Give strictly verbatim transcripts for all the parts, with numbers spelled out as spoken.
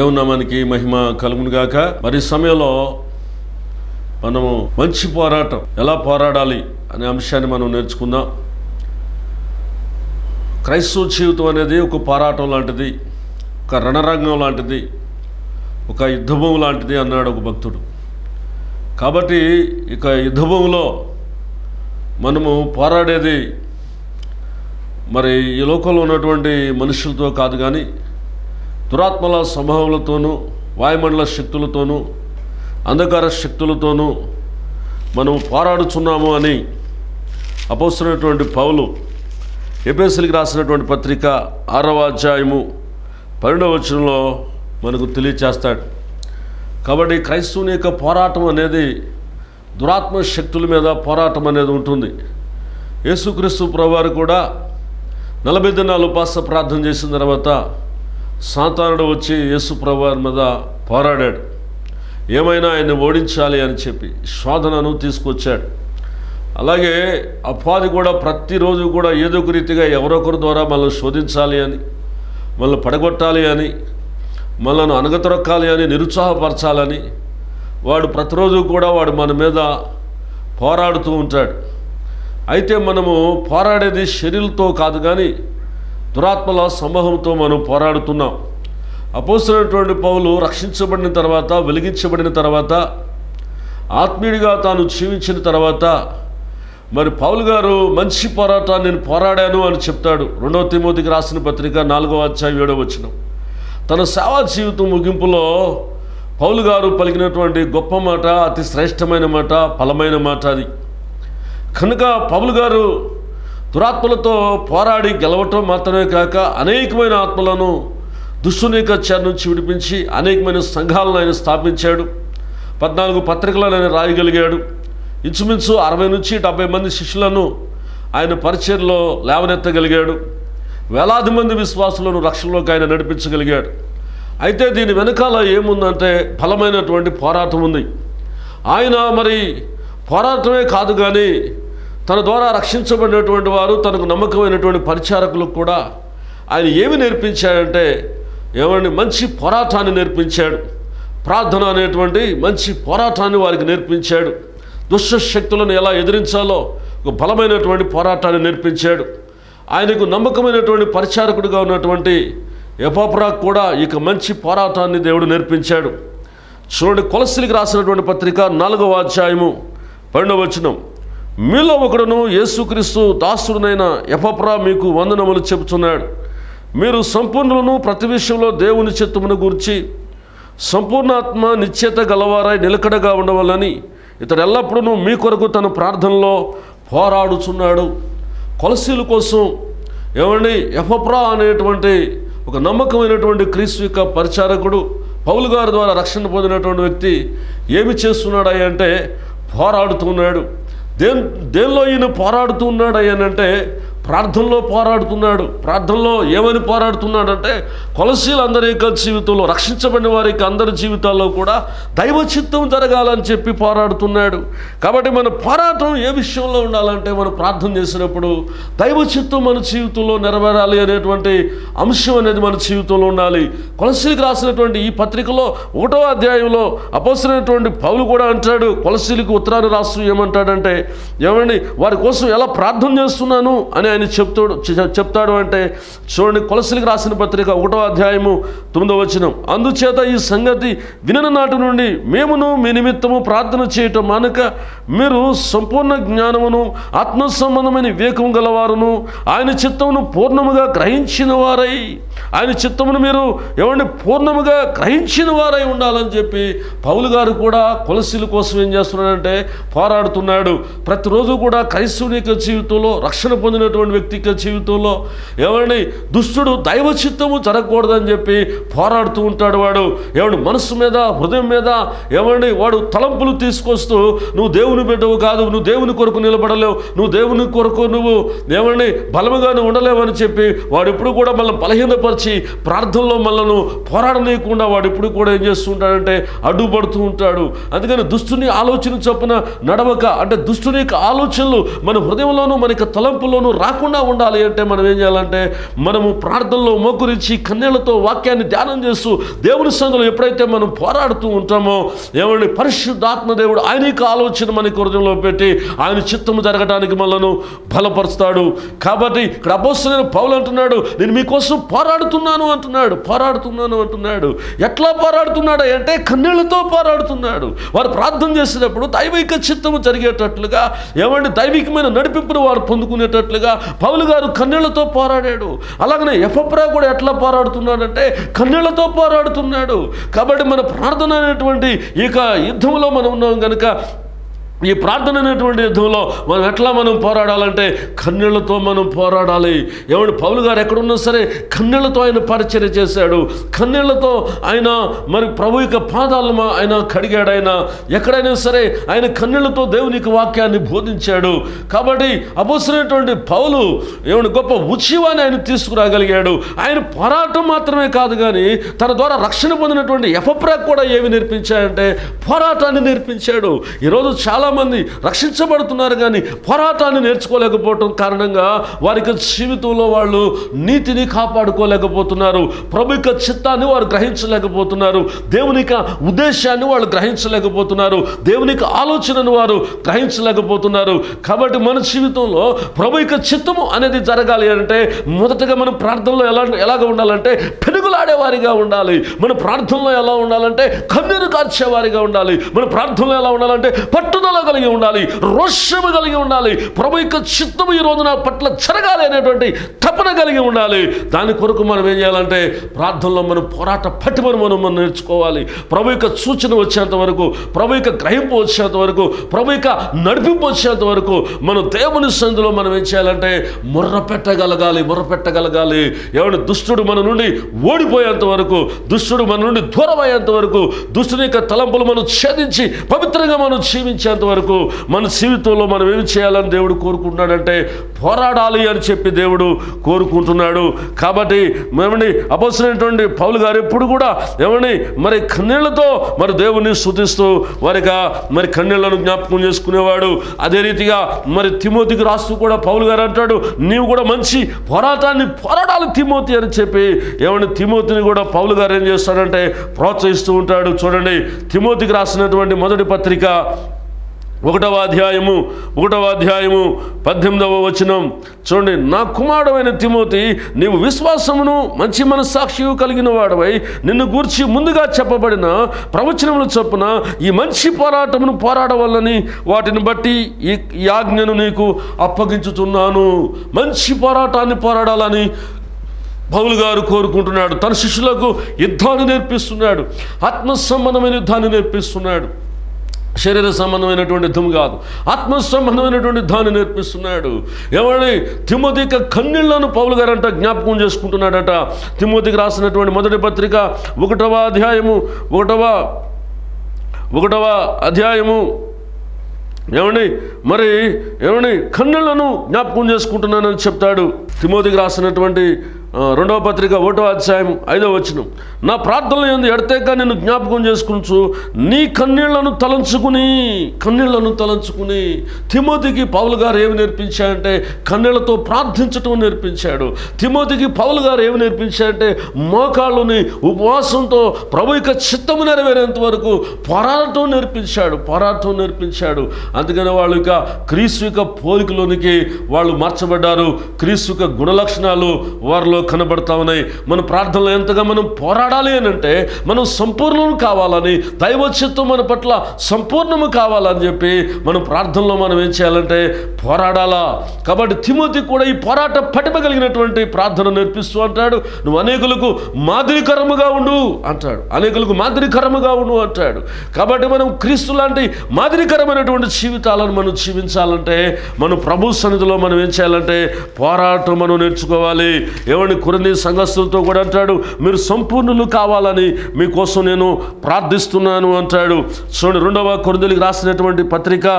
దేవుని నామానికి మహిమ కలుగును గాక. మరి సమయంలో మనము మంచి పోరాటం ఎలా పోరాడాలి అనే అంశాన్ని మనం నేర్చుకుందాం. క్రైస్తవ జీవితం అనేది ఒక పోరాటం లాంటిది, ఒక రణరంగం లాంటిది, ఒక యుద్ధభూమి లాంటిది అన్నాడు ఒక భక్తుడు. కాబట్టి ఇక యుద్ధభూమిలో మనము పోరాడేది మరి ఈ లోకంలో ఉన్నటువంటి మనుషులతో కాదు, కానీ దురాత్మల సమూహాలతోనూ, వాయుమండల శక్తులతోనూ, అంధకార శక్తులతోనూ మనం పోరాడుచున్నాము అని అపోస్తలుడైనటువంటి పౌలు ఎఫెసీయులకు రాసినటువంటి పత్రిక ఆరవ అధ్యాయము పన్నెండవ వచనంలో మనకు తెలియచేస్తాడు. కాబట్టి క్రైస్తవుని యొక్క పోరాటం అనేది దురాత్మ శక్తుల మీద పోరాటం అనేది ఉంటుంది. యేసుక్రీస్తు ప్రభువారు కూడా నలభై దినాలు ఉపవాస ప్రార్థన చేసిన తర్వాత సాతానుడు వచ్చి యేసు ప్రభువారి మీద పోరాడాడు. ఏమైనా ఆయన్ని ఓడించాలి అని చెప్పి శోధనను తీసుకొచ్చాడు. అలాగే అపవాది కూడా ప్రతిరోజు కూడా ఏదో ఒక రీతిగా ఎవరొకరి ద్వారా మనల్ని శోధించాలి అని, మనల్ని పడగొట్టాలి అని, మనల్ని అనగతొరక్కాలి అని, నిరుత్సాహపరచాలని వాడు ప్రతిరోజు కూడా వాడు మన మీద పోరాడుతూ ఉంటాడు. అయితే మనము పోరాడేది శరీరంతో కాదు, కానీ దురాత్మల సమూహంతో మనం పోరాడుతున్నాం. అపోస్తలుడైనటువంటి పౌలు రక్షించబడిన తర్వాత, వెలిగించబడిన తర్వాత, ఆత్మీయుడిగా తాను జీవించిన తర్వాత మరి పౌలు గారు మంచి పోరాటాన్ని నేను పోరాడాను అని చెప్తాడు. రెండవ తిమోతికి రాసిన పత్రిక నాలుగవ అధ్యాయం ఏడవ వచనం. తన సేవా జీవితం ముగింపులో పౌలు గారు పలికినటువంటి గొప్ప మాట, అతి శ్రేష్టమైన మాట, ఫలమైన మాట అది. కనుక పౌలు గారు దురాత్మలతో పోరాడి గెలవటం మాత్రమే కాక అనేకమైన ఆత్మలను దుష్టుని యొక్క చెర నుంచి విడిపించి అనేకమైన సంఘాలను ఆయన స్థాపించాడు. పద్నాలుగు పత్రికలను ఆయన రాయగలిగాడు. ఇంచుమించు అరవై నుంచి డెబ్బై మంది శిష్యులను ఆయన పరిచర్లో లేవనెత్తగలిగాడు. వేలాది మంది విశ్వాసులను రక్షణలోకి ఆయన నడిపించగలిగాడు. అయితే దీని వెనకాల ఏముందంటే బలమైనటువంటి పోరాటం ఉంది. ఆయన మరి పోరాటమే కాదు, కానీ తన ద్వారా రక్షించబడినటువంటి వారు, తనకు నమ్మకమైనటువంటి పరిచారకులకు కూడా ఆయన ఏమి నేర్పించాడంటే, ఏమండి మంచి పోరాటాన్ని నేర్పించాడు. ప్రార్థన అనేటువంటి మంచి పోరాటాన్ని వారికి నేర్పించాడు. దుష్ట శక్తులను ఎలా ఎదిరించాలో ఒక బలమైనటువంటి పోరాటాన్ని నేర్పించాడు. ఆయనకు నమ్మకమైనటువంటి పరిచారకుడిగా ఉన్నటువంటి ఎపఫ్రాకు కూడా ఇక మంచి పోరాటాన్ని దేవుడు నేర్పించాడు. చూడండి, కొలస్సీలకు రాసినటువంటి పత్రిక నాలుగవ అధ్యాయము పన్నెండవ వచనం. మీలో ఒకడును యేసుక్రీస్తు దాసుడునైన ఎపఫ్రా మీకు వందనములు చెబుతున్నాడు. మీరు సంపూర్ణులను, ప్రతి విషయంలో దేవుని చిత్తమును గురించి సంపూర్ణాత్మ నిశ్చయత గలవారై నిలకడగా ఉండవాలని ఇతడు ఎల్లప్పుడూ మీ కొరకు తన ప్రార్థనలో పోరాడుచున్నాడు. కొలస్సీల కోసం ఏమండి ఎపఫ్రా అనేటువంటి ఒక నమ్మకమైనటువంటి క్రీస్తు యొక్క పరిచారకుడు, పౌలు గారి ద్వారా రక్షణ పొందినటువంటి వ్యక్తి ఏమి చేస్తున్నాడు అంటే పోరాడుతున్నాడు. దేని దేనిలో ఈయన పోరాడుతూ ఉన్నాడు అయ్యానంటే ప్రార్థనలో పోరాడుతున్నాడు. ప్రార్థనలో ఏమని పోరాడుతున్నాడంటే కొలస్సీలందరి యొక్క జీవితంలో, రక్షించబడిన వారి యొక్క అందరి జీవితాల్లో కూడా దైవ చిత్తం జరగాలని చెప్పి పోరాడుతున్నాడు. కాబట్టి మన పోరాటం ఏ విషయంలో ఉండాలంటే, మనం ప్రార్థన చేసినప్పుడు దైవ చిత్తం మన జీవితంలో నెరవేరాలి అనేటువంటి అంశం అనేది మన జీవితంలో ఉండాలి. కొలస్సీలకు రాసినటువంటి ఈ పత్రికలో ఒకటో అధ్యాయంలో అపోస్తలుడైనటువంటి పౌలు కూడా అంటాడు, కొలస్సీలకు ఉత్తరాన్ని రాస్తూ ఏమంటాడంటే, ఏమండి వారి కోసం ఎలా ప్రార్థన చేస్తున్నాను అని ఆయన చెప్తాడు చెప్తాడు అంటే చూడండి, కొలస్సీలకు రాసిన పత్రిక ఒకటో అధ్యాయము తొమ్మిదవ వచనం. అందుచేత ఈ సంగతి వినిన నాటి నుండి మేమును మీ నిమిత్తము ప్రార్థన చేయటం మానక మీరు సంపూర్ణ జ్ఞానమును, ఆత్మ సంబంధమైన వివేకం గలవారును, ఆయన చిత్తమును పూర్ణముగా గ్రహించిన వారై, ఆయన చిత్తమును మీరు ఏమండి పూర్ణముగా గ్రహించిన వారై ఉండాలని చెప్పి పౌలు గారు కూడా కొలస్సీల కోసం ఏం చేస్తున్నాడంటే పోరాడుతున్నాడు. ప్రతిరోజు కూడా క్రైస్తవుని యొక్క జీవితంలో, రక్షణ పొందినటువంటి వ్యక్తి యొక్క జీవితంలో ఏమండి దుష్టుడు దైవ చిత్తము జరగకూడదని చెప్పి పోరాడుతూ ఉంటాడు. వాడు ఏమండి మనసు మీద, హృదయం మీద ఏమండి వాడు తలంపులు తీసుకొస్తూ నువ్వు దేవుని దేవుని బిడ్డవు కాదు, నువ్వు దేవుని కొరకు నిలబడలేవు, నువ్వు దేవుని కొరకు నువ్వు ఏమని బలముగా నువ్వు ఉండలేవు అని చెప్పి వాడు ఎప్పుడు కూడా మళ్ళీ బలహీనపరిచి ప్రార్థనలో మళ్ళను పోరాడలేకుండా వాడు ఎప్పుడు కూడా ఏం చేస్తూ ఉంటాడంటే అడ్డుపడుతూ ఉంటాడు. అందుకని దుష్టుని ఆలోచన చొప్పున నడవక, అంటే దుష్టుని యొక్క ఆలోచనలు మన హృదయంలోనూ మన యొక్క తలంపుల్లోనూ రాకుండా ఉండాలి అంటే మనం ఏం చేయాలంటే మనము ప్రార్థనలో మోకరించి కన్నీళ్లతో వాక్యాన్ని ధ్యానం చేస్తూ దేవుని సందులో ఎప్పుడైతే మనం పోరాడుతూ ఉంటామో ఏమండి పరిశుద్ధాత్మ దేవుడు ఆయన యొక్క ఆలోచన మన హృదయంలో పెట్టి ఆయన చిత్తము జరగడానికి మనను బలపరుస్తాడు. కాబట్టి ఇక్కడ అపోస్తలుడైన పౌలు అంటున్నాడు, నేను మీకోసం పోరాడుతున్నాను అంటున్నాడు, పోరాడుతున్నాను అంటున్నాడు. ఎట్లా పోరాడుతున్నాడు అంటే కన్నీళ్లతో పోరాడుతున్నాడు. వారు ప్రార్థన చేసేటప్పుడు దైవిక చిత్తము జరిగేటట్లుగా ఏమండి దైవికమైన నడిపింపును వారు పొందుకునేటట్లుగా పౌలు గారు కన్నీళ్లతో పోరాడాడు. అలాగనే ఎపఫ్రా కూడా ఎట్లా పోరాడుతున్నాడంటే కన్నీళ్లతో పోరాడుతున్నాడు. కాబట్టి మన ప్రార్థన అనేటువంటి ఇక యుద్ధంలో మనం ఉన్నాం కనుక ఈ ప్రార్థన అనేటువంటి యుద్ధంలో మనం ఎట్లా మనం పోరాడాలంటే కన్నీళ్లతో మనం పోరాడాలి. ఏమంటే పౌలు గారు ఎక్కడున్నా సరే కన్నీళ్లతో ఆయన పరిచర్య చేశాడు. కన్నీళ్లతో ఆయన మరి ప్రభు యొక్క పాదాలను ఆయన కడిగాడు. ఆయన ఎక్కడైనా సరే ఆయన కన్నీళ్లతో దేవునికి వాక్యాన్ని బోధించాడు. కాబట్టి అపోస్తలుడైనటువంటి పౌలు ఏమంటే గొప్ప ఉత్సవాన్ని ఆయన తీసుకురాగలిగాడు. ఆయన పోరాటం మాత్రమే కాదు కానీ తన ద్వారా రక్షణ పొందినటువంటి ఎపఫ్రా కూడా ఏమి నేర్పించాయంటే పోరాటాన్ని నేర్పించాడు. ఈరోజు చాలా మంది రక్షించబడుతున్నారు కానీ పోరాటాన్ని నేర్చుకోలేకపోవటం కారణంగా వారి యొక్క జీవితంలో వాళ్ళు నీతిని కాపాడుకోలేకపోతున్నారు. ప్రభు యొక్క చిత్తాన్ని వారు గ్రహించలేకపోతున్నారు. దేవుని యొక్క ఉద్దేశాన్ని వాళ్ళు గ్రహించలేకపోతున్నారు. దేవుని యొక్క ఆలోచనను వారు గ్రహించలేకపోతున్నారు. కాబట్టి మన జీవితంలో ప్రభు యొక్క చిత్తము అనేది జరగాలి అంటే మొదటగా మనం ప్రార్థనలో ఎలా ఎలాగ ఉండాలంటే పెనుగులాడేవారిగా ఉండాలి. మన ప్రార్థనలో ఎలా ఉండాలంటే కన్నీరు కార్చేవారిగా ఉండాలి. మన ప్రార్థనలో ఎలా ఉండాలంటే పట్టుదల కలిగి ఉండాలి, రోషము కలిగి ఉండాలి. ప్రభు యొక్క చిత్తము ఈ రోజున పట్ల జరగాలి అనేటువంటి తపన కలిగి ఉండాలి. దాని కొరకు మనం ఏం చేయాలంటే ప్రార్థనలో మనం పోరాట పట్టుమని మనం మనం నేర్చుకోవాలి. ప్రభు యొక్క సూచన వచ్చేంత వరకు, ప్రభు యొక్క గ్రహింపు వచ్చేంత వరకు, ప్రభు యొక్క నడిపింపు వచ్చేంత వరకు మనం దేవుని సందులో మనం ఏం చేయాలంటే మొర్ర పెట్టగలగాలి, మొర్ర పెట్టగలగాలి. ఏమంటే దుష్టుడు మన నుండి ఓడిపోయేంత వరకు, దుష్టుడు మన నుండి దూరం అయ్యేంత వరకు, దుష్టుని యొక్క తలంపులు మనం ఛేదించి పవిత్రంగా మనం జీవించేంత వరకు మన జీవితంలో మనం ఏమి చేయాలని దేవుడు కోరుకుంటున్నాడంటే పోరాడాలి అని చెప్పి దేవుడు కోరుకుంటున్నాడు. కాబట్టి ఏమండి అపోస్తలుడైనటువంటి పౌలు గారు ఎప్పుడు కూడా ఏమండి మరి కన్నీళ్లతో మరి దేవుని స్తుతిస్తూ వారిగా మరి కన్నీళ్లను జ్ఞాపకం చేసుకునేవాడు. అదే రీతిగా మరి తిమోతికి రాస్తూ కూడా పౌలు గారు అంటాడు, నీవు కూడా మంచి పోరాటాన్ని పోరాడాలి తిమోతి అని చెప్పి ఏమండి తిమోతిని కూడా పౌలు గారు ఏం చేస్తాడంటే ప్రోత్సహిస్తూ ఉంటాడు. చూడండి తిమోతికి రాసినటువంటి మొదటి పత్రిక ఒకటవ అధ్యాయము ఒకటవ అధ్యాయము పద్దెనిమిదవ వచనం చూడండి. నా కుమారుడైన తిమోతి, నీవు విశ్వాసమును మంచి మనస్సాక్షి కలిగిన వాడవై నిన్ను గూర్చి ముందుగా చెప్పబడిన ప్రవచనముల చొప్పున ఈ మంచి పోరాటమును పోరాడవల్లని వాటిని బట్టి ఈ ఆజ్ఞను నీకు అప్పగించుతున్నాను. మంచి పోరాటాన్ని పోరాడాలని పౌలు గారు కోరుకుంటున్నాడు. తన శిష్యులకు యుద్ధాన్ని నేర్పిస్తున్నాడు, ఆత్మ సంబంధమైన యుద్ధాన్ని నేర్పిస్తున్నాడు. శరీర సంబంధమైనటువంటి యుద్ధం కాదు, ఆత్మ సంబంధమైనటువంటి యుద్ధాన్ని నేర్పిస్తున్నాడు. ఎవరి తిమోతికి కన్నీళ్లను పౌలు గారు అంట జ్ఞాపకం చేసుకుంటున్నాడట. తిమోతికి రాసినటువంటి మొదటి పత్రిక ఒకటవ అధ్యాయము ఒకటవ ఒకటవ అధ్యాయము ఏమండి మరి ఏమండి కన్నీళ్లను జ్ఞాపకం చేసుకుంటున్నానని చెప్తాడు. తిమోతికి రాసినటువంటి రెండవ పత్రిక ఒకటో అధ్యాయం ఐదవ వచనం, నా ప్రార్థనలు యందు ఎడతెగక నిన్ను జ్ఞాపకం చేసుకుంటూ నీ కన్నీళ్లను తలంచుకుని కన్నీళ్లను తలంచుకుని తిమోతికి పౌలు గారు ఏమి నేర్పించాడంటే కన్నీళ్లతో ప్రార్థించటం నేర్పించాడు. తిమోతికి పౌలు గారు ఏమి నేర్పించాడంటే మోకాళ్ళుని ఉపవాసంతో ప్రభు యొక్క చిత్తము నెరవేరేంత వరకు పోరాటం నేర్పించాడు పోరాటం నేర్పించాడు అందుకని వాళ్ళు ఇక క్రీస్తు యొక్క పోలికలోనికి వాళ్ళు మార్చబడ్డారు. క్రీస్తు యొక్క గుణలక్షణాలు వారిలో కనబడతా ఉన్నాయి. మన ప్రార్థనలో ఎంతగా మనం పోరాడాలి అని అంటే మనం సంపూర్ణము కావాలని, దైవ చిత్తం మన పట్ల సంపూర్ణము కావాలని చెప్పి మనం ప్రార్థనలో మనం ఏం చేయాలంటే పోరాడాలా. కాబట్టి తిమోతి కూడా ఈ పోరాట పటిమ కలిగినటువంటి ప్రార్థన నేర్పిస్తూ అంటాడు, నువ్వు అనేకులకు మాదిరికరముగా ఉండు అంటాడు, అనేకులకు మాదిరికరముగా ఉండు అంటాడు. కాబట్టి మనం క్రీస్తు లాంటి మాదిరికరమైనటువంటి జీవితాలను మనం జీవించాలంటే మనం ప్రభు సన్నిధిలో మనం ఏం చేయాలంటే పోరాటం మనం నేర్చుకోవాలి. ఏమంటే ఏమని కొరింథీ సంఘస్థులతో కూడా అంటాడు, మీరు సంపూర్ణులు కావాలని మీకోసం నేను ప్రార్థిస్తున్నాను అంటాడు. చూడండి, రెండవ కొరింథీయులకు రాసినటువంటి పత్రిక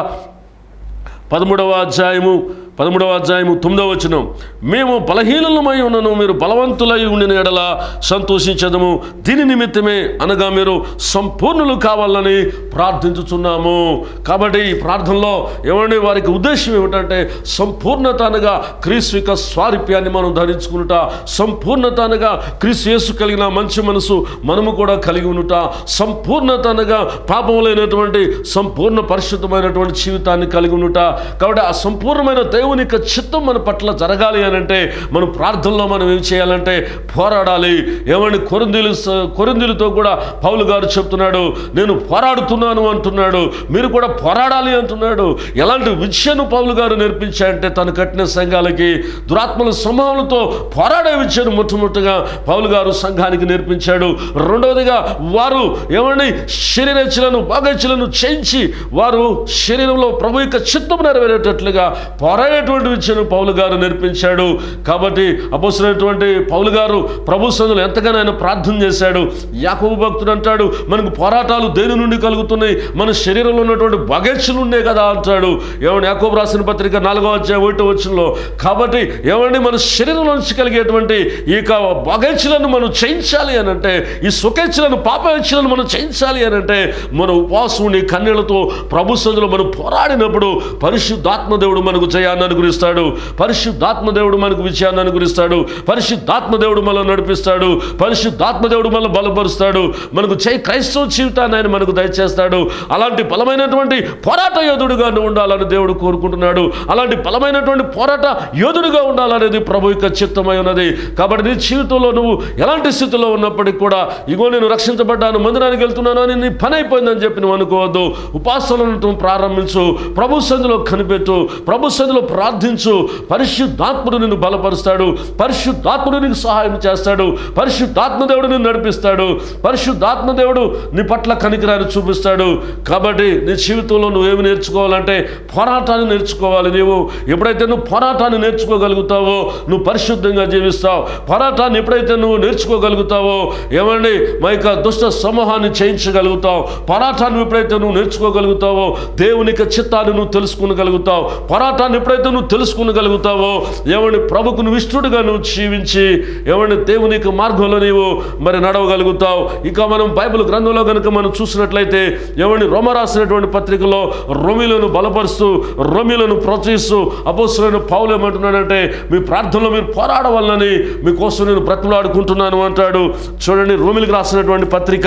పదమూడవ అధ్యాయము పదమూడవ అధ్యాయము తొమ్మిదవ వచనం, మేము బలహీనులమై ఉన్నను, మీరు బలవంతులై ఉండిన ఎడల సంతోషించదము, దీని నిమిత్తమే అనగా మీరు సంపూర్ణులు కావాలని ప్రార్థించుచున్నాము. కాబట్టి ఈ ప్రార్థనలో ఏమంటే వారికి ఉద్దేశం ఏమిటంటే సంపూర్ణత అనగా క్రీస్తు యొక్క స్వారూప్యాన్ని మనం ధరించుకునుట, సంపూర్ణత అనగా క్రీస్తు యేసు కలిగిన మంచి మనసు మనము కూడా కలిగి ఉండుట, సంపూర్ణత అనగా పాపం లేనటువంటి సంపూర్ణ పరిశుద్ధమైనటువంటి జీవితాన్ని కలిగి ఉండుట. కాబట్టి ఆ సంపూర్ణమైన దేవుని యొక్క చిత్తం మన పట్ల జరగాలి అని అంటే మనం ప్రార్థనలో మనం ఏం చేయాలంటే పోరాడాలి. ఏమని కొరింథీలు కొరింథీలతో కూడా పౌలు గారు చెప్తున్నాడు, నేను పోరాడుతున్నాను అంటున్నాడు, మీరు కూడా పోరాడాలి అంటున్నాడు. ఎలాంటి విద్యను పౌలు గారు నేర్పించాయంటే తను కట్టిన సంఘాలకి దురాత్మల సమూహాలతో పోరాడే విద్యను మొట్టమొదటిగా పౌలు గారు సంఘానికి నేర్పించాడు. రెండవదిగా వారు ఏమని శరీరేచ్ఛలను భాగేచ్ఛలను చేయించి వారు శరీరంలో ప్రభు యొక్క చిత్తం నెరవేరేటట్లుగా పోరాడేటువంటి విషయాన్ని పౌలు గారు నేర్పించాడు. కాబట్టి అపోస్తలుడైనటువంటి పౌలు గారు ప్రభు సన్నిధిలో ఎంతగానో ఆయన ప్రార్థన చేశాడు. యాకోబు భక్తుడు అంటాడు, మనకు పోరాటాలు దేని నుండి కలుగుతున్నాయి, మన శరీరంలో ఉన్నటువంటి భాగేచ్ఛలు ఉండే కదా అంటాడు. ఏమండి యాకోబు రాసిన పత్రిక నాలుగో అధ్యాయం ఒకటో వచనంలో. కాబట్టి ఏమండి మన శరీరంలో నుంచి కలిగేటువంటి ఈ భాగేచ్ఛలను మనం చేయించాలి అని అంటే, ఈ సుఖేచ్ఛలను పాపేచ్ఛలను మనం చేయించాలి అని అంటే మన ఉపవాసం ఉండి కన్నీళ్లతో ప్రభు సన్నిధిలో మనం పోరాడినప్పుడు పరిశుద్ధాత్మ దేవుడు మనకు జయాన్ని అనుగ్రహిస్తాడు, పరిశుద్ధాత్మ దేవుడు మనకు విజయాన్ని అనుగ్రహిస్తాడు, పరిశుద్ధాత్మ దేవుడు మనల్ని నడిపిస్తాడు, పరిశుద్ధాత్మ దేవుడు మనల్ని బలపరుస్తాడు, మనకు జై క్రైస్తవ జీవితాన్ని ఆయన మనకు దయచేస్తాడు. అలాంటి బలమైనటువంటి పోరాట యోధుడుగా ఉండాలని దేవుడు కోరుకుంటున్నాడు. అలాంటి బలమైనటువంటి పోరాట యోధుడుగా ఉండాలనేది ప్రభు యొక్క చిత్తమై ఉన్నది. కాబట్టి నీ జీవితంలో నువ్వు ఎలాంటి స్థితిలో ఉన్నప్పటికీ కూడా ఇగో నేను రక్షించబడ్డాను, మందిరానికి వెళ్తున్నాను అని నీ పని అయిపోయిందని చెప్పి నువ్వు అనుకోవద్దు. ఉపాసనలను ప్రారంభించు, ప్రభు సన్నిధిలో కనిపెట్టు, ప్రభు సన్నిధిలో ప్రార్థించు. పరిశుద్ధాత్ముడు నిన్ను బలపరుస్తాడు, పరిశుద్ధాత్ముడు నీకు సహాయం చేస్తాడు, పరిశుద్ధాత్మ దేవుడు నిన్ను నడిపిస్తాడు, పరిశుద్ధాత్మ దేవుడు నీ పట్ల కనికరాన్ని చూపిస్తాడు. కాబట్టి నీ జీవితంలో నువ్వేమి నేర్చుకోవాలంటే పోరాటాన్ని నేర్చుకోవాలి. నీవు ఎప్పుడైతే నువ్వు పోరాటాన్ని నేర్చుకోగలుగుతావో నువ్వు పరిశుద్ధంగా జీవిస్తావు. పోరాటాన్ని ఎప్పుడైతే నువ్వు నేర్చుకోగలుగుతావో ఏమండి మా యొక్క దుష్ట సమూహాన్ని చేయించగలుగుతావు. పోరాటాన్ని ఎప్పుడైతే నువ్వు నేర్చుకోగలుగుతావో దేవుని యొక్క చిత్తాన్ని నువ్వు తెలుసుకోగలుగుతావు. పోరాటాన్ని ఎప్పుడైతే నువ్వు తెలుసుకోగలుగుతావో ఏమండి ప్రభుకు నువ్వు ఇష్టడుగా నువ్వు జీవించి ఏమండి దేవుని యొక్క మార్గంలో నీవు మరి నడవగలుగుతావు. ఇక మనం బైబిల్ గ్రంథంలో కనుక మనం చూసినట్లయితే ఏమండి రోమ రాసినటువంటి పత్రికలో రోమీలను బలపరుస్తూ రోమీలను ప్రోత్సహిస్తూ అపోస్తలుడైన పౌలు ఏమంటున్నాడంటే మీ ప్రార్థనలో మీరు పోరాడవాలని మీకోసం నేను బ్రతిమలాడుకుంటున్నాను అంటాడు. చూడండి రోమీలకు రాసినటువంటి పత్రిక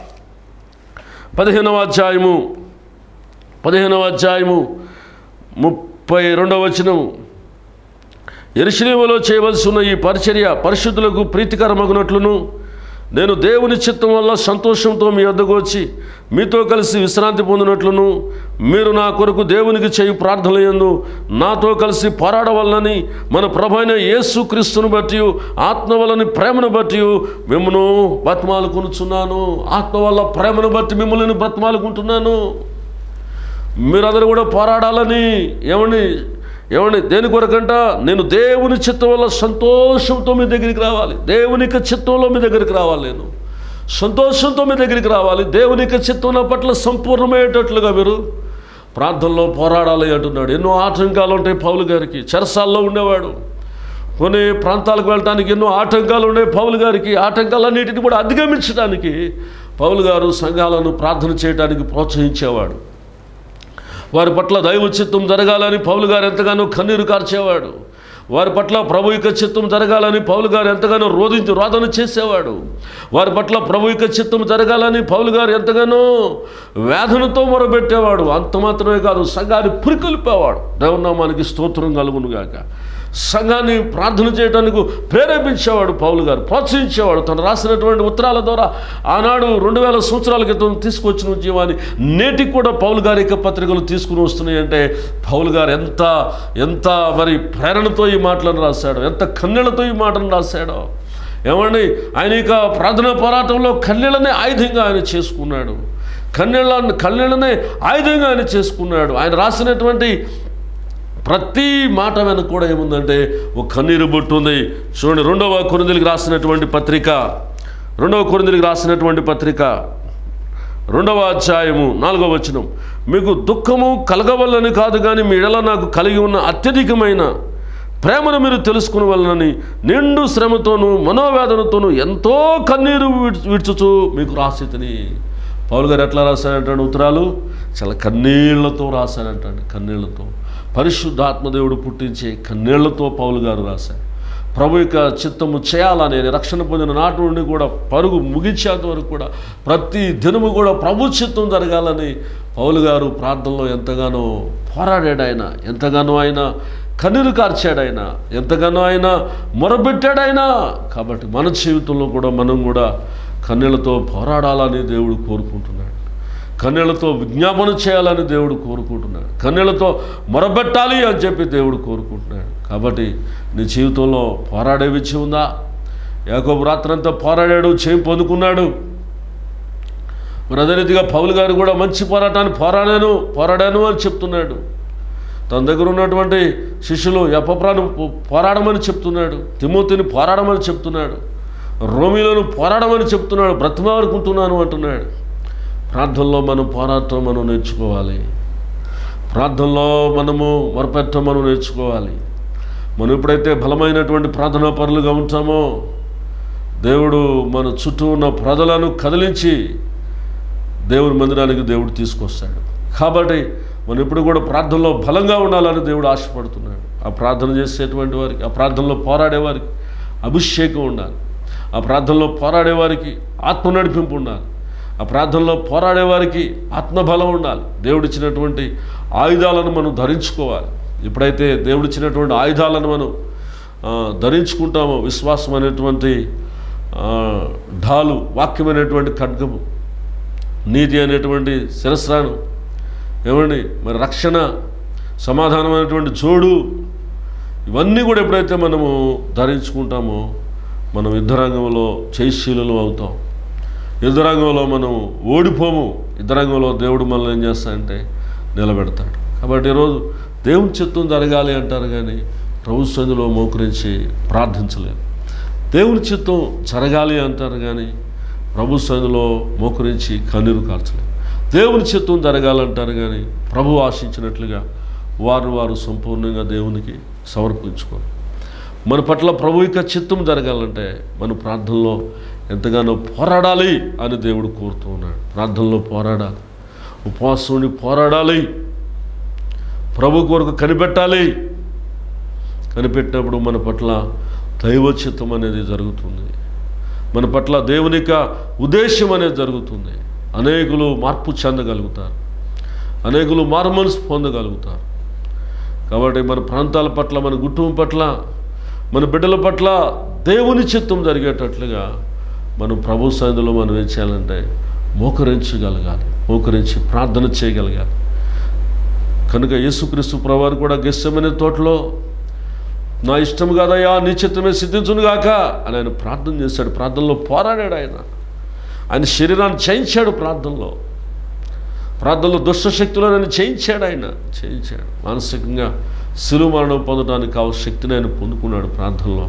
పదిహేనవ అధ్యాయము పదిహేనవ అధ్యాయము ముప్పై రెండవ వచనం, యెరూషలేములో చేయవలసి ఉన్న ఈ పరిచర్య పరిశుద్ధులకు ప్రీతికరమగునట్లును నేను దేవుని చిత్తం వల్ల సంతోషంతో మీ వద్దకు వచ్చి మీతో కలిసి విశ్రాంతి పొందినట్లును మీరు నా కొరకు దేవునికి చేయు ప్రార్థనలందు నాతో కలిసి పోరాడవలనని మన ప్రభువైన యేసుక్రీస్తును బట్టి ఆత్మ వల్లని ప్రేమను బట్టి మిమ్మల్ని బ్రతిమాలుకొనుచున్నాను. ఆత్మ వల్ల ప్రేమను బట్టి మిమ్మల్ని బ్రతిమాలుకుంటున్నాను. మీరందరూ కూడా పోరాడాలని ఏమని ఏమని దేని కొరకంట నేను దేవుని చిత్తం వల్ల సంతోషంతో మీ దగ్గరికి రావాలి. దేవుని యొక్క చిత్తంలో మీ దగ్గరికి రావాలి. నేను సంతోషంతో మీ దగ్గరికి రావాలి. దేవుని యొక్క చిత్తం నా పట్ల సంపూర్ణమయ్యేటట్లుగా మీరు ప్రార్థనలో పోరాడాలి అంటున్నాడు. ఎన్నో ఆటంకాలు ఉంటాయి పౌలు గారికి. చెరసాల్లో ఉండేవాడు. కొన్ని ప్రాంతాలకు వెళ్ళడానికి ఎన్నో ఆటంకాలు ఉండే పౌలు గారికి. ఆటంకాలన్నిటిని కూడా అధిగమించడానికి పౌలు గారు సంఘాలను ప్రార్థన చేయడానికి ప్రోత్సహించేవాడు. వారి పట్ల దైవ చిత్తం జరగాలని పౌలు గారు ఎంతగానో కన్నీరు కార్చేవాడు. వారి పట్ల ప్రభు యొక్క చిత్తం జరగాలని పౌలు గారు ఎంతగానో రోధించి రోదన చేసేవాడు. వారి పట్ల ప్రభు యొక్క చిత్తం జరగాలని పౌలు గారు ఎంతగానో వేదనతో మొరబెట్టేవాడు. అంత మాత్రమే కాదు, సంఘాన్ని పురికొల్పేవాడు. దేవునామానికి స్తోత్రం కలుగునుగాక. సంఘాన్ని ప్రార్థన చేయడానికి ప్రేరేపించేవాడు పౌలు గారు, ప్రోత్సహించేవాడు. తను రాసినటువంటి ఉత్తరాల ద్వారా ఆనాడు రెండు వేల సంవత్సరాల క్రితం తీసుకొచ్చిన ఉద్యమాన్ని నేటికి కూడా పౌలు గారి యొక్క పత్రికలు తీసుకుని వస్తున్నాయి. అంటే పౌలు గారు ఎంత ఎంత మరి ప్రేరణతో ఈ మాటలను రాశాడో, ఎంత కన్నీళ్లతో ఈ మాటలను రాశాడో. ఏమండి ఆయన యొక్క ప్రార్థనా పోరాటంలో కన్నీళ్ళనే ఆయుధంగా ఆయన చేసుకున్నాడు. కన్నీళ్ళ కన్నీళ్ళనే ఆయుధంగా ఆయన చేసుకున్నాడు. ఆయన రాసినటువంటి ప్రతి మాట వెనక కూడా ఏముందంటే ఒక కన్నీరు బొట్టు ఉంది. చూడండి, రెండవ కొరింథీయులకు రాసినటువంటి పత్రిక రెండవ కొరింథీయులకు రాసినటువంటి పత్రిక రెండవ అధ్యాయము నాలుగవ వచనం, మీకు దుఃఖము కలగవల్లని కాదు కానీ మీ ఎడల నాకు కలిగి ఉన్న అత్యధికమైన ప్రేమను మీరు తెలుసుకుని వలనని నిండు శ్రమతోనూ మనోవేదనతోనూ ఎంతో కన్నీరు విడ్చుచు మీకు రాసితిని. పౌలు గారు ఎట్లా రాశాడంటాడు ఉత్తరాలు? చాలా కన్నీళ్లతో రాశాడంటాడు. కన్నీళ్లతో, పరిశుద్ధాత్మదేవుడు పుట్టించే కన్నీళ్లతో పౌలు గారు రాశాడు. ప్రభు యొక్క చిత్తము చేయాలని, రక్షణ పొందిన నాటి నుండి కూడా పరుగు ముగించేంత వరకు కూడా ప్రతి దినము కూడా ప్రభు చిత్తం జరగాలని పౌలు గారు ప్రార్థనలో ఎంతగానో పోరాడాడు. ఆయన ఎంతగానో ఆయన కన్నీరు కార్చాడు, ఆయన ఎంతగానో ఆయన మొరబెట్టాడు ఆయన. కాబట్టి మన జీవితంలో కూడా మనం కూడా కన్నీళ్లతో పోరాడాలని దేవుడు కోరుకుంటున్నాడు. కన్నీళ్లతో విజ్ఞాపన చేయాలని దేవుడు కోరుకుంటున్నాడు. కన్నీళ్లతో మొరబెట్టాలి అని చెప్పి దేవుడు కోరుకుంటున్నాడు. కాబట్టి నీ జీవితంలో పోరాడే విషయం ఉందా? యాకోబు రాత్రంతా పోరాడాడు, చేయి పొందుకున్నాడు. మరి అదే రీతిగా పౌలు గారు కూడా మంచి పోరాటాన్ని పోరాడాను పోరాడాను అని చెప్తున్నాడు. తన దగ్గర ఉన్నటువంటి శిష్యులు ఎపఫ్రాను పోరాడమని చెప్తున్నాడు, తిమోతిని పోరాడమని చెప్తున్నాడు, రోమిలను పోరాడమని చెప్తున్నాడు, బ్రతిమారుకుంటున్నాను అంటున్నాడు. ప్రార్థనలో మనం పోరాటం మనం నేర్చుకోవాలి. ప్రార్థనలో మనము మొరపెట్టడం మనం నేర్చుకోవాలి. మనం ఎప్పుడైతే బలమైనటువంటి ప్రార్థనా పరులుగా ఉంటామో దేవుడు మన చుట్టూ ఉన్న ప్రజలను కదిలించి దేవుని మందిరానికి దేవుడు తీసుకొస్తాడు. కాబట్టి మనం ఎప్పుడు కూడా ప్రార్థనలో బలంగా ఉండాలని దేవుడు ఆశపడుతున్నాడు. ఆ ప్రార్థన చేసేటువంటి వారికి, ఆ ప్రార్థనలో పోరాడేవారికి అభిషేకం ఉండాలి. ఆ ప్రార్థనలో పోరాడేవారికి ఆత్మ నడిపింపు ఉండాలి. ఆ ప్రార్థనలో పోరాడేవారికి ఆత్మబలం ఉండాలి. దేవుడిచ్చినటువంటి ఆయుధాలను మనం ధరించుకోవాలి. ఎప్పుడైతే దేవుడిచ్చినటువంటి ఆయుధాలను మనం ధరించుకుంటామో, విశ్వాసం అనేటువంటి ఢాలు, వాక్యమైనటువంటి ఖడ్గము, నీతి అనేటువంటి శిరస్రాను, ఏమండి మరి రక్షణ, సమాధానమైనటువంటి జోడు, ఇవన్నీ కూడా ఎప్పుడైతే మనము ధరించుకుంటామో మనం యుద్ధరంగంలో జయశీలులు అవుతాం. యుద్ధరంగంలో మనం ఓడిపోము. యుద్ధరంగంలో దేవుడు మనల్ని ఏం చేస్తాడంటే నిలబెడతాడు. కాబట్టి ఈరోజు దేవుని చిత్తం జరగాలి అంటారు కానీ ప్రభు సన్నిధిలో మోకరించి ప్రార్థించలేము. దేవుని చిత్తం జరగాలి అంటారు కానీ ప్రభు సన్నిధిలో మోకరించి కన్నీరు కార్చలేము. దేవుని చిత్తం జరగాలంటారు కానీ ప్రభు ఆశించినట్లుగా వారు వారు సంపూర్ణంగా దేవునికి సమర్పించుకోరు. మన పట్ల ప్రభు యొక్క చిత్తం జరగాలంటే మన ప్రార్థనలో ఎంతగానో పోరాడాలి అని దేవుడు కోరుతూ ఉన్నాడు. ప్రార్థనలో పోరాడాలి, ఉపవాసం పోరాడాలి, ప్రభు కొరకు కనిపెట్టాలి. కనిపెట్టినప్పుడు మన పట్ల దైవ చిత్తం అనేది జరుగుతుంది. మన పట్ల దేవుని యొక్క ఉద్దేశం అనేది జరుగుతుంది. అనేకులు మార్పు చెందగలుగుతారు, అనేకులు మారుమనసు పొందగలుగుతారు. కాబట్టి మన ప్రాంతాల పట్ల, మన కుటుంబం పట్ల, మన బిడ్డల పట్ల దేవుని చిత్తం జరిగేటట్లుగా మనం ప్రభు సన్నిధిలో మనం ఏం చేయాలంటే మోకరించగలగాలి, మోకరించి ప్రార్థన చేయగలగాలి. కనుక యేసుక్రీస్తు ప్రభువారు కూడా గెత్సెమనే తోటలో నా ఇష్టం కాదయ్యా నీ చిత్తమే సిద్ధించునుగాక అని ఆయన ప్రార్థన చేశాడు. ప్రార్థనలో పోరాడాడు. ఆయన ఆయన శరీరాన్ని చేయించాడు. ప్రార్థనలో ప్రార్థనలో దుష్టశక్తులను ఆయన చేయించాడు. ఆయన చేయించాడు మానసికంగా శిలువ మరణం పొందడానికి కావాల్సిన శక్తిని ఆయన పొందుకున్నాడు. ప్రార్థనలో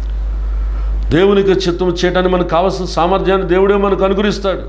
దేవునికి చిత్తం చేయడానికి మనకు కావాల్సిన సామర్థ్యాన్ని దేవుడే మనకు అనుగ్రహిస్తాడు.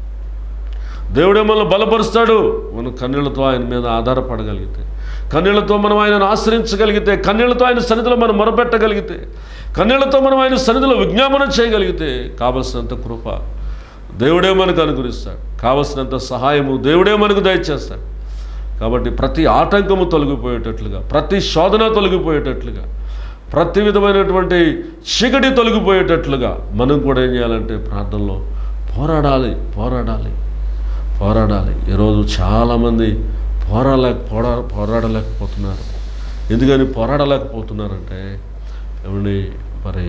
దేవుడే మనల్ని బలపరుస్తాడు. మనం కన్నీళ్లతో ఆయన మీద ఆధారపడగలిగితే, కన్నీళ్లతో మనం ఆయనను ఆశ్రయించగలిగితే, కన్నీళ్లతో ఆయన సన్నిధిలో మనం మొరపెట్టగలిగితే, కన్నీళ్లతో మనం ఆయన సన్నిధిలో విజ్ఞాపనం చేయగలిగితే కావలసినంత కృప దేవుడే మనకు అనుగ్రహిస్తాడు. కావలసినంత సహాయము దేవుడే మనకు దయచేస్తాడు. కాబట్టి ప్రతి ఆటంకము తొలగిపోయేటట్లుగా, ప్రతి శోధన తొలగిపోయేటట్లుగా, ప్రతి విధమైనటువంటి చీకటి తొలగిపోయేటట్లుగా మనం కూడా ఏం చేయాలంటే ప్రార్థనలో పోరాడాలి, పోరాడాలి, పోరాడాలి. ఈరోజు చాలామంది పోరాడలేక పోరా పోరాడలేకపోతున్నారు. ఎందుకని పోరాడలేకపోతున్నారంటే ఏమండి మరి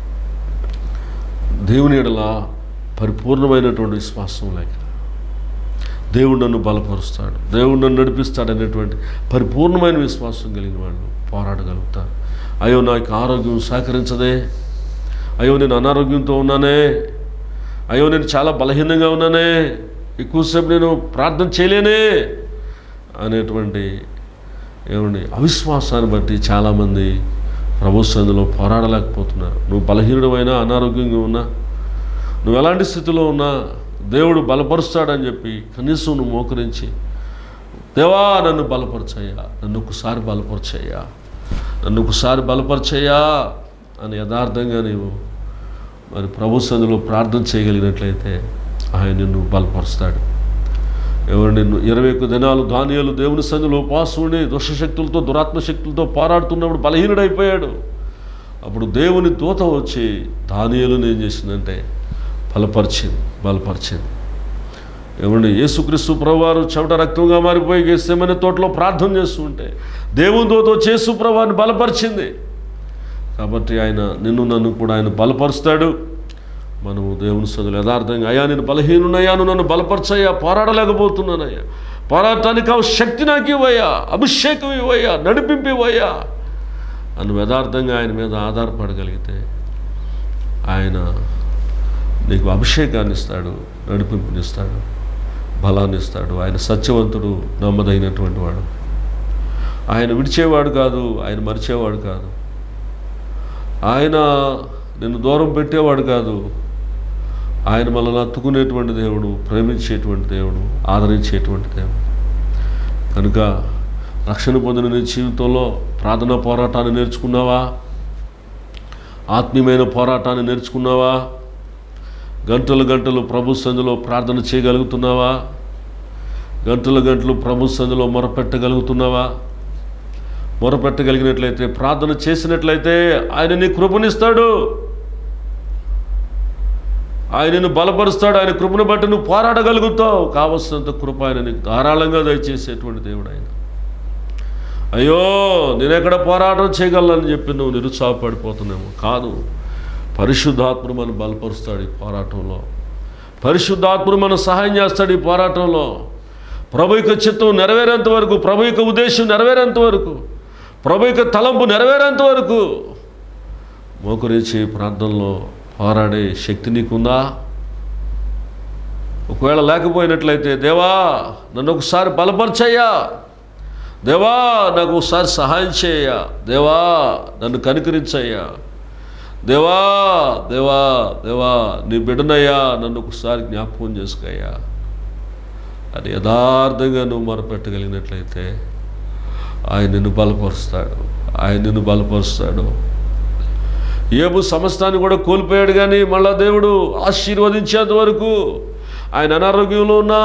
దేవుని ఎడల పరిపూర్ణమైనటువంటి విశ్వాసం లేక, దేవుడు నన్ను బలపరుస్తాడు, దేవుడు నన్ను నడిపిస్తాడు అనేటువంటి పరిపూర్ణమైన విశ్వాసం కలిగిన వాళ్ళు పోరాడగలుగుతారు. అయ్యో నాకు ఆరోగ్యం సహకరించదే, అయ్యో నేను అనారోగ్యంతో ఉన్నానే, అయ్యో నేను చాలా బలహీనంగా ఉన్నానే, ఎక్కువసేపు నేను ప్రార్థన చేయలేనే అనేటువంటి ఏమండి అవిశ్వాసాన్ని బట్టి చాలామంది ప్రభు సన్నిధిలో పోరాడలేకపోతున్నారు. నువ్వు బలహీనుడైనా, అనారోగ్యంగా ఉన్నా, నువ్వు ఎలాంటి స్థితిలో ఉన్నా దేవుడు బలపరుస్తాడని చెప్పి కనీసం నువ్వు మోకరించి, దేవా నన్ను బలపరచయ్యా, నన్ను ఒకసారి బలపరచయ్యా, నన్ను ఒకసారి బలపరచయ్యా అని యథార్థంగా నీవు మరి ప్రభు సన్నిధిలో ప్రార్థన చేయగలిగినట్లయితే ఆయన నిన్ను బలపరుస్తాడు. ఎవరు నిన్ను ఇరవై ఒక్క దినాలు దానియేలు దేవుని సన్నిధిలో ఉపవాసం ఉండి దుష్టశక్తులతో, దురాత్మశక్తులతో పోరాడుతున్నప్పుడు బలహీనుడైపోయాడు. అప్పుడు దేవుని దూత వచ్చి దానియేలుని ఏం చేసిందంటే బలపరిచింది బలపరిచింది ఏమండి యేసుక్రీస్తు ప్రభువారు చెమట రక్తంగా మారిపోయి గెత్సేమనే తోటలో ప్రార్థన చేస్తుంటే దేవుని దూత వచ్చి యేసు ప్రభువారిని బలపరిచింది. కాబట్టి ఆయన నిన్ను నన్ను కూడా ఆయన బలపరుస్తాడు. మనము దేవుని సన్నిధిలో యథార్థంగా, అయ్యా నేను బలహీనునయ్యాను, నన్ను బలపరచయ్యా, పోరాడలేకపోతున్నానయ్యా, పోరాటానికి ఆ శక్తి నాకు ఇవ్వయ్యా, అభిషేకం ఇవ్వయ్యా, నడిపింపు ఇవ్వయ్యా అని యథార్థంగా ఆయన మీద ఆధారపడగలిగితే ఆయన నీకు అభిషేకాన్ని ఇస్తాడు, నడిపింపునిస్తాడు, బలాన్ని ఇస్తాడు. ఆయన సత్యవంతుడు, నమ్మదగినటువంటి వాడు. ఆయన విడిచేవాడు కాదు, ఆయన మరిచేవాడు కాదు, ఆయన నిన్ను దూరం పెట్టేవాడు కాదు. ఆయన మనల్ని అత్తుకునేటువంటి దేవుడు, ప్రేమించేటువంటి దేవుడు, ఆదరించేటువంటి దేవుడు. కనుక రక్షణ పొందిన నీ జీవితంలో ప్రార్థనా పోరాటాన్ని నేర్చుకున్నావా? ఆత్మీయమైన పోరాటాన్ని నేర్చుకున్నావా? గంటలు గంటలు ప్రభు సన్నిధిలో ప్రార్థన చేయగలుగుతున్నావా? గంటలు గంటలు ప్రభు సన్నిధిలో మొరపెట్టగలుగుతున్నావా? మొరపెట్టగలిగినట్లయితే, ప్రార్థన చేసినట్లయితే ఆయన నీ కృపనిస్తాడు, ఆయన నిన్ను బలపరుస్తాడు. ఆయన కృపను బట్టి నువ్వు పోరాడగలుగుతావు. కావలసినంత కృప ఆయన నీకు ధారాళంగా దయచేసేటువంటి దేవుడు ఆయన. అయ్యో నేనెక్కడ పోరాటం చేయగలనని చెప్పి నువ్వు నిరుత్సాహపడిపోతున్నావు. కాదు, పరిశుద్ధాత్ముడు మనం బలపరుస్తాడు ఈ పోరాటంలో. పరిశుద్ధాత్ముడు మనం సహాయం చేస్తాడు ఈ పోరాటంలో. ప్రభు యొక్క చిత్తం నెరవేరేంత వరకు, ప్రభు యొక్క ఉద్దేశం నెరవేరేంత వరకు, ప్రభు యొక్క తలంపు నెరవేరేంత వరకు మోకరించి ప్రార్థనలో పోరాడే శక్తి నీకుందా? ఒకవేళ లేకపోయినట్లయితే, దేవా నన్ను ఒకసారి బలపరచయ్యా, దేవా నాకు ఒకసారి సహాయం చేయయ్యా, దేవా నన్ను కనికరించయ్యా, దేవా దేవా దేవా నీ బిడ్డనయ్యా, నన్ను ఒకసారి జ్ఞాపకం చేసుకోయ్యా అని యథార్థంగా నువ్వు మొరపెట్టగలిగినట్లయితే ఆయన నిన్ను బలపరుస్తాడు, ఆయన నిన్ను బలపరుస్తాడు. యోబు సమస్తాన్ని కూడా కోల్పోయాడు, కానీ మళ్ళా దేవుడు ఆశీర్వదించేంత వరకు ఆయన అనారోగ్యంలో ఉన్నా,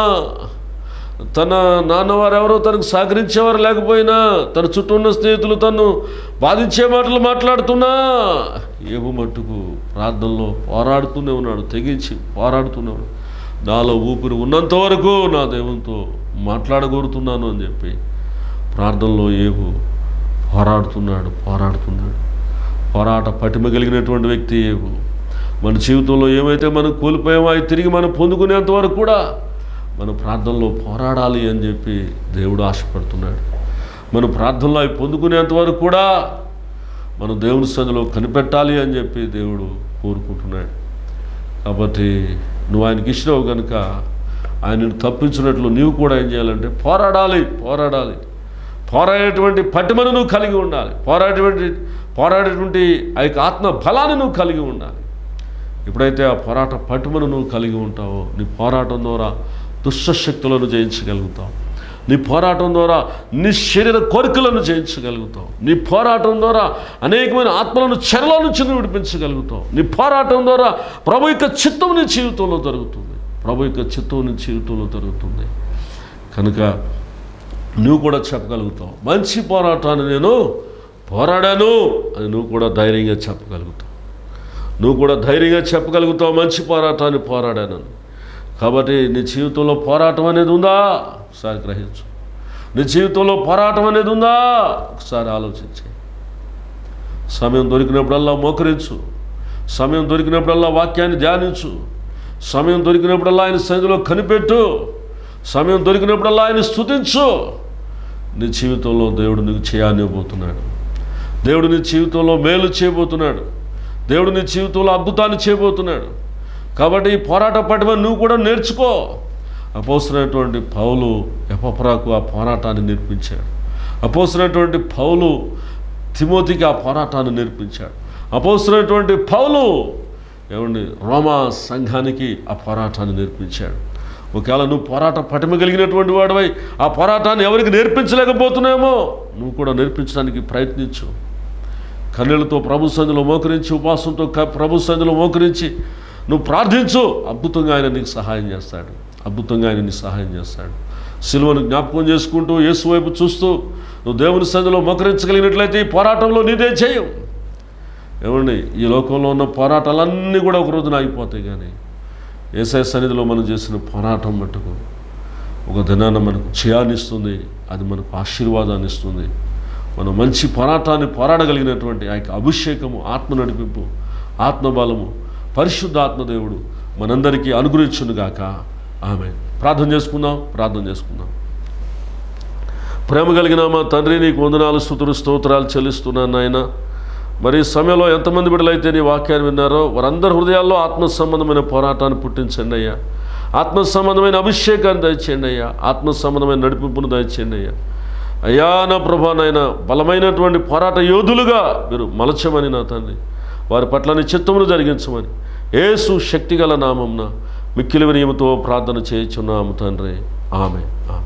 తన నాన్నవారు ఎవరో తనకు సహకరించేవారు లేకపోయినా, తన చుట్టూ ఉన్న స్నేహితులు తను బాధించే మాటలు మాట్లాడుతున్నా, యోబు మట్టుకు ప్రార్థనలో పోరాడుతూనే ఉన్నాడు, తెగించి పోరాడుతున్నాడు. నాలో ఊపిరి ఉన్నంత వరకు నా దేవునితో మాట్లాడగోరుతున్నాను అని చెప్పి ప్రార్థనలో యోబు పోరాడుతున్నాడు పోరాడుతున్నాడు పోరాట పటిమ కలిగినటువంటి వ్యక్తి యోబు. మన జీవితంలో ఏమైతే మనం కోల్పోయామో అవి తిరిగి మనం పొందుకునేంత వరకు కూడా మన ప్రార్థనలో పోరాడాలి అని చెప్పి దేవుడు ఆశపడుతున్నాడు. మన ప్రార్థనలో అవి పొందుకునేంత వరకు కూడా మనం దేవుని సన్నిధిలో కనిపెట్టాలి అని చెప్పి దేవుడు కోరుకుంటున్నాడు. కాబట్టి నువ్వు ఆయనకి ఇష్టం కనుక ఆయనను తప్పించినట్లు నీవు కూడా ఏం చేయాలంటే పోరాడాలి పోరాడాలి పోరాడేటువంటి పటిమను నువ్వు కలిగి ఉండాలి. పోరాడేటువంటి పోరాడేటువంటి ఆ యొక్క ఆత్మ బలాన్ని నువ్వు కలిగి ఉండాలి. ఎప్పుడైతే ఆ పోరాట పటిమను నువ్వు కలిగి ఉంటావో, నీ పోరాటం ద్వారా దుష్టశక్తులను జయించగలుగుతావు. నీ పోరాటం ద్వారా నీ శరీర కోరికలను జయించగలుగుతావు. నీ పోరాటం ద్వారా అనేకమైన ఆత్మలను చెరల నుంచి నువ్వు విడిపించగలుగుతావు. నీ పోరాటం ద్వారా ప్రభు యొక్క చిత్తం నీ జీవితంలో జరుగుతుంది. ప్రభు యొక్క చిత్తం నీ జీవితంలో జరుగుతుంది. కనుక నువ్వు కూడా చెప్పగలుగుతావు, మంచి పోరాటాన్ని నేను పోరాడాను అని నువ్వు కూడా ధైర్యంగా చెప్పగలుగుతావు. నువ్వు కూడా ధైర్యంగా చెప్పగలుగుతావు, మంచి పోరాటాన్ని పోరాడానని. కాబట్టి నీ జీవితంలో పోరాటం అనేది ఉందా ఒకసారి గ్రహించు. నీ జీవితంలో పోరాటం అనేది ఉందా ఒకసారి ఆలోచించి, సమయం దొరికినప్పుడల్లా మోకరించు, సమయం దొరికినప్పుడల్లా వాక్యాన్ని ధ్యానించు, సమయం దొరికినప్పుడల్లా ఆయన సన్నిధిలో కనిపెట్టు, సమయం దొరికినప్పుడల్లా ఆయన స్తుతించు. నీ జీవితంలో దేవుడు నీకు చేయనివ్వబోతున్నాడు. దేవుడు నీ జీవితంలో మేలు చేయబోతున్నాడు. దేవుడు నీ జీవితంలో అద్భుతాన్ని చేయబోతున్నాడు. కాబట్టి ఈ పోరాట పటిమ నువ్వు కూడా నేర్చుకో. అపోస్తలుడైనటువంటి పౌలు ఎపఫ్రాకు ఆ పోరాటాన్ని నేర్పించాడు. అపోస్తలుడైనటువంటి పౌలు తిమోతికి ఆ పోరాటాన్ని నేర్పించాడు. అపోస్తలుడైనటువంటి పౌలు ఏమండి రోమా సంఘానికి ఆ పోరాటాన్ని నేర్పించాడు. ఒకవేళ నువ్వు పోరాట పటిమ కలిగినటువంటి వాడివై ఆ పోరాటాన్ని ఎవరికి నేర్పించలేకపోతున్నామో నువ్వు కూడా నేర్పించడానికి ప్రయత్నించు. కన్నీళ్లతో ప్రభు సన్నిధిలో మోకరించి, ఉపవాసంతో ప్రభు సన్నిధిలో మోకరించి నువ్వు ప్రార్థించు. అద్భుతంగా ఆయన నీకు సహాయం చేస్తాడు. అద్భుతంగా ఆయన నీకు సహాయం చేస్తాడు. సిలువను జ్ఞాపకం చేసుకుంటూ యేసు వైపు చూస్తూ నువ్వు దేవుని సన్నిధిలో మోకరించగలిగినట్లయితే ఈ పోరాటంలో నీదే చేయం. ఏమండి, ఈ లోకంలో ఉన్న పోరాటాలన్నీ కూడా ఒక రోజున ఆగిపోతాయి. కానీ యేసయ్య సన్నిధిలో మనం చేసిన పోరాటం మట్టుకు ఒక దినాన మనకు జయాన్ని ఇస్తుంది. అది మనకు ఆశీర్వాదాన్ని ఇస్తుంది. మనం మంచి పోరాటాన్ని పోరాడగలిగినటువంటి ఆ యొక్క అభిషేకము, ఆత్మ నడిపింపు, ఆత్మబలము పరిశుద్ధ ఆత్మదేవుడు మనందరికీ అనుగ్రహించునుగాక. ఆమేన్. ప్రార్థన చేసుకుందాం. ప్రార్థన చేసుకుందాం. ప్రేమ కలిగిన మా తండ్రి, నీకు వందనాలు, స్తుతులు, స్తోత్రాలు చెల్లిస్తున్నాను నాయన. మరి ఈ సమయంలో ఎంతమంది బిడ్డలైతే నీ వాక్యాన్ని విన్నారో వారందరి హృదయాల్లో ఆత్మ సంబంధమైన పోరాటాన్ని పుట్టించండి అయ్యా. ఆత్మ సంబంధమైన అభిషేకాన్ని దయచేయండి అయ్యా. ఆత్మ సంబంధమైన నడిపింపును దయచేయండి అయ్యా. అయ్యా నా ప్రభా నాయన, బలమైనటువంటి పోరాట యోధులుగా మీరు మలచమని నా తండ్రి, వారి పట్ల నీ చిత్తమును జరిగించమని యేసు శక్తిగల నామమున మిక్కిలి వినయముతో ప్రార్థన చేయుచున్నాము తండ్రి. ఆమేన్. ఆమేన్.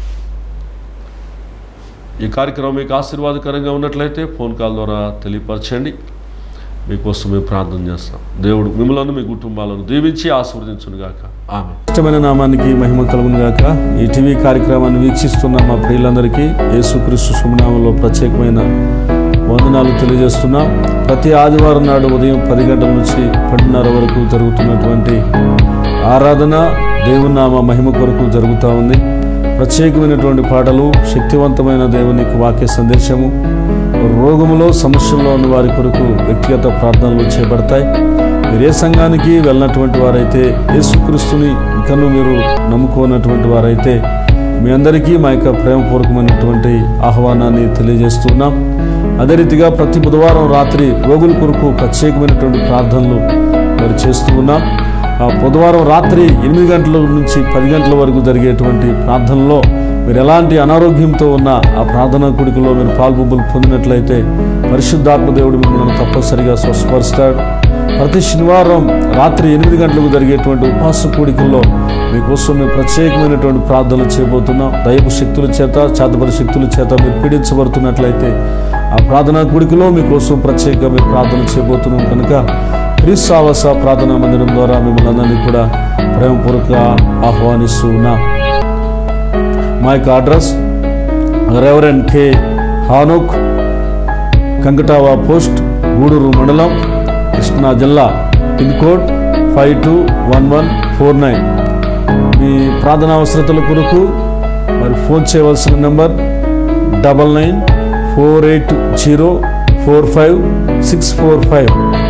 ఈ కార్యక్రమం మీకు ఆశీర్వాదకరంగా ఉన్నట్లయితే ఫోన్ కాల్ ద్వారా తెలియపరచండి. మీకోసం మేము ప్రార్థన చేస్తాం. దేవుడు మిమ్మల్ని మీ కుటుంబాలను దీవించి ఆశీర్వదించునుగాక. ఆమేన్. ఇష్టమైన నామానికి మహిమ కలుగునుగాక. ఈ టీవీ కార్యక్రమాన్ని వీక్షిస్తున్న మా ప్రియులందరికీ యేసుక్రీస్తు శుభనామంలో ప్రత్యేకమైన వందనాలు తెలియజేస్తున్నాం. ప్రతి ఆదివారం నాడు ఉదయం పది గంటల నుంచి పన్నెండున్నర వరకు జరుగుతున్నటువంటి ఆరాధన దేవుని నామ మహిమ కొరకు జరుగుతూ ఉంది. ప్రత్యేకమైనటువంటి పాటలు, శక్తివంతమైన దేవునికి వాక్య సందేశము, రోగములో సమస్యల్లో ఉన్న వారి కొరకు వ్యక్తిగత ప్రార్థనలు చేపడతాయి. మీరు ఏ సంఘానికి వెళ్ళినటువంటి వారైతే, యేసుక్రీస్తుని ఇంకనూ మీరు నమ్ముకోనటువంటి వారైతే మీ అందరికీ మా యొక్క ప్రేమపూర్వకమైనటువంటి ఆహ్వానాన్ని తెలియజేస్తున్నాం. అదే రీతిగా ప్రతి బుధవారం రాత్రి రోగుల కొరకు ప్రత్యేకమైనటువంటి ప్రార్థనలు మరి చేస్తూ ఉన్నాం. ఆ బుధవారం రాత్రి ఎనిమిది గంటల నుంచి పది గంటల వరకు జరిగేటువంటి ప్రార్థనలో మీరు ఎలాంటి అనారోగ్యంతో ఉన్న ఆ ప్రార్థనా కూడికలో మీరు పాల్పొంపులు పొందినట్లయితే పరిశుద్ధాత్మ దేవుడు మిమ్మల్ని తప్పనిసరిగా స్వస్థపరుస్తాడు. ప్రతి శనివారం రాత్రి ఎనిమిది గంటలకు జరిగేటువంటి ఉపవాస కూడికల్లో మీకోసం మేము ప్రత్యేకమైనటువంటి ప్రార్థనలు చేయబోతున్నాం. దైవ శక్తుల చేత, చేతబడి శక్తుల చేత మీరు పీడించబడుతున్నట్లయితే ఆ ప్రార్థనా కూడికలో మీకోసం ప్రత్యేకంగా మేము ప్రార్థన చేయబోతున్నాం. కనుక క్రీస్తు ఆవాస ప్రార్థనా మందిరం ద్వారా మిమ్మల్ని అందరినీ కూడా ప్రేమపూర్వక ఆహ్వానిస్తూ ఉన్నాం. మా యొక్క address reverend K Hanok, Kankatava post, Guduru మండలం, కృష్ణా జిల్లా, pin code five two one one four nine. మీ ప్రార్థనా అవసరతల కొరకు మరి ఫోన్ చేయవలసిన number double nine four eight zero four five six four five.